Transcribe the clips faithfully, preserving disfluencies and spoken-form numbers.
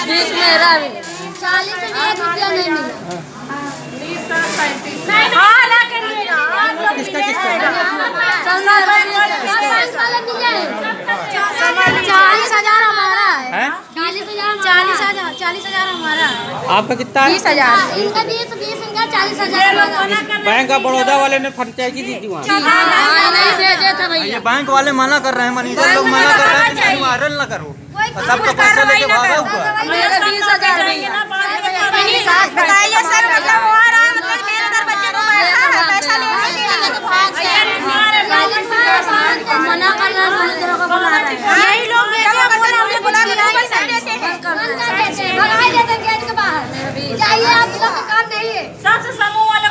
बीस मेरा भी चालीस में एक रुपया नहीं मिला। किसका किसका चालीस हजार हमारा है? चालीस हजार चालीस हजार चालीस हजार हमारा। आपका कितना है? बीस हजार इनका बीस बीस इनका चालीस हजार। बैंक ऑफ बड़ौदा वाले ने फ्रेंचाइजी दी थी वहाँ। नहीं भेजे थे भैया। ये बैंक वाले मना कर रहे हैं, मैनेजर लोग मना कर रहे हैं कि वायरल ना करो, सबका पैसा लेके भागा हुआ। मेरा बीस हजार बताइए सर, मतलब वो आ रहा है, मतलब मेरे घर बच्चे को पैसा है, पैसा लेने के लिए मना कर रहा है, मैनेजरों को बुला रहा है। यही लोग हमने बुला के पैसा देते हैं, भगाई देते हैं गेट के बाहर। जाइए, आप लोग का काम नहीं है। सबसे समूह वाला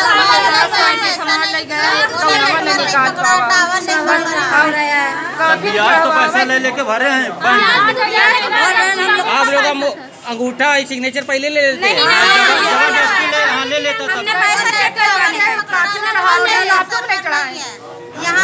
ब्याज तो पैसा ले लेके भरे हैं बैंक। आप लोग अंगूठा सिग्नेचर पहले ले लेते हैं। जबरदस्ती ले हाँ ले लेता था। पैसा चेक करवाने लैपटॉप नहीं चढ़ाए यहाँ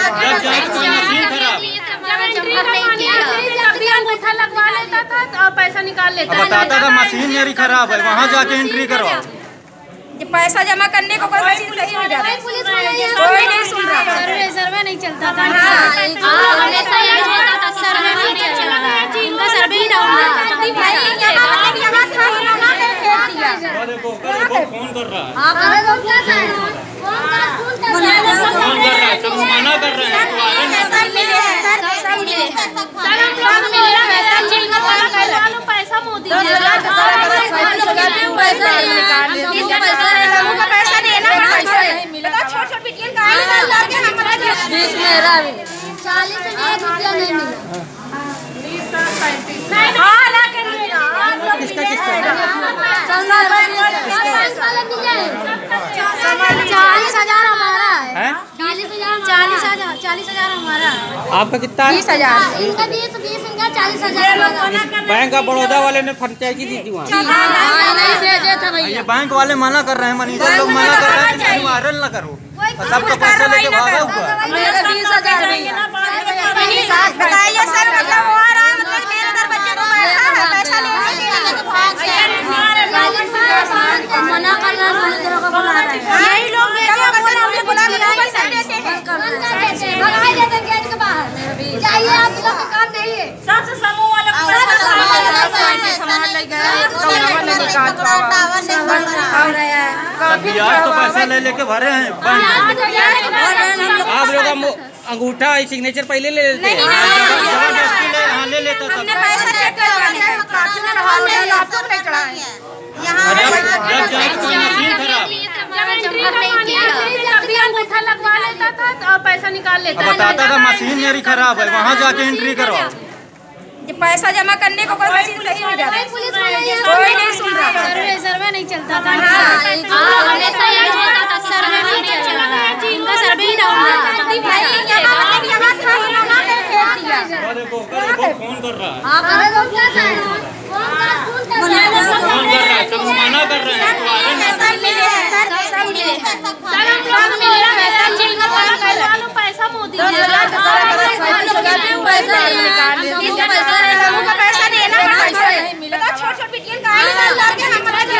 अंगूठा लगवा लेता था और पैसा निकाल लेता था। बताता था मशीन मेरी खराब है, वहाँ जाके एंट्री करवाओ। पैसा जमा करने को कोई मशीन सही हो जाता है, कोई नहीं सुन रहा। सर्वे सर्वे नहीं चलता था। सर्वे नहीं चल रहा है, इनका सर्वे ही डाउन फोन कर रहा है, आप अरे लोग क्या कर रहे हो? फोन कर रहा है, सब मना कर रहे हैं। सब मिले हैं सर, सब मिले हैं। पैसा मोदी पैसा देना छोट छोट बिटियन का बीस मेरा भी चालीस में एक रुपया नहीं मिला। किसका किसका चालीस हजार हमारा है? चालीस हजार चालीस हजार चालीस हजार हमारा। आपका कितना है? बीस हजार इनका बीस बीस इनका चालीस हजार। बैंक ऑफ बड़ौदा वाले ने फ्रेंचाइजी दी थी वहाँ। नहीं भेजे थे भैया। ये बैंक वाले मना कर रहे हैं, मैनेजर लोग मना कर रहे हैं कि वायरल ना करो, सबका पैसा लेके भागा हुआ। मेरा बीस हजार भैया। बताइए सर, मतलब वो आ रहा है, मतलब मेरे घर बच्चे को पैसा है, पैसा लेने के लिए मना कर रहा है, मैनेजरों को बुला रहा है। यही लोग हमने बुला के पैसा देते हैं, भगाई देते हैं गेट के बाहर। जाइए, आप लोग का काम नहीं है। सबसे समूह वाला ब्याज तो पैसा ले लेके भरे हैं बैंक। आप लोग अंगूठा सिग्नेचर पहले ले लेते हैं। जबरदस्ती ले हाँ ले लेता था। पैसा चेक करवाने लैपटॉप नहीं चढ़ाए यहाँ मशीन खराब अंगूठा लगवा लेता था और पैसा निकाल लेता था। बताता था मशीन मेरी खराब है, वहाँ जाके एंट्री करवाओ। पैसा जमा करने को कोई मशीन सही हो जाता है, कोई नहीं सुन रहा। सर्वे सर्वे नहीं चलता था। सर्वे नहीं चल रहा है, इनका सर्वे ही डाउन था। फोन कर रहा है, आप अरे लोग क्या कर रहे हो? फोन कर रहा है, सब मना कर रहे हैं। सब मिले हैं सर, सब मिले हैं। पैसा मोदी पैसा देना छोट छोट बिटियन का